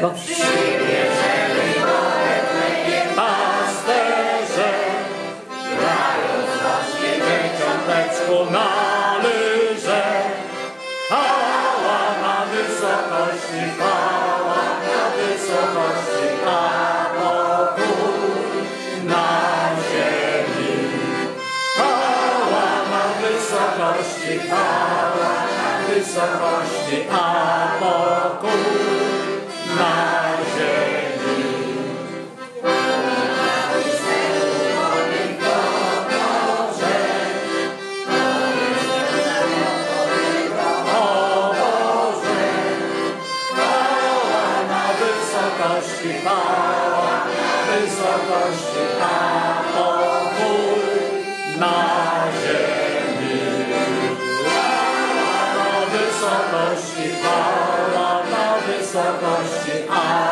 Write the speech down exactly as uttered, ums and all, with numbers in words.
Bo przymierzeli pasterze, grając właśnie dzieciąteczku na lyże. Chwała na wysokości, chwała na wysokości, a pokój na ziemi. Chwała na wysokości, chwała na wysokości, a pokój na ziemi. Chwała na wysokości, a pokój na ziemi. Chwała na wysokości, chwała na wysokości, a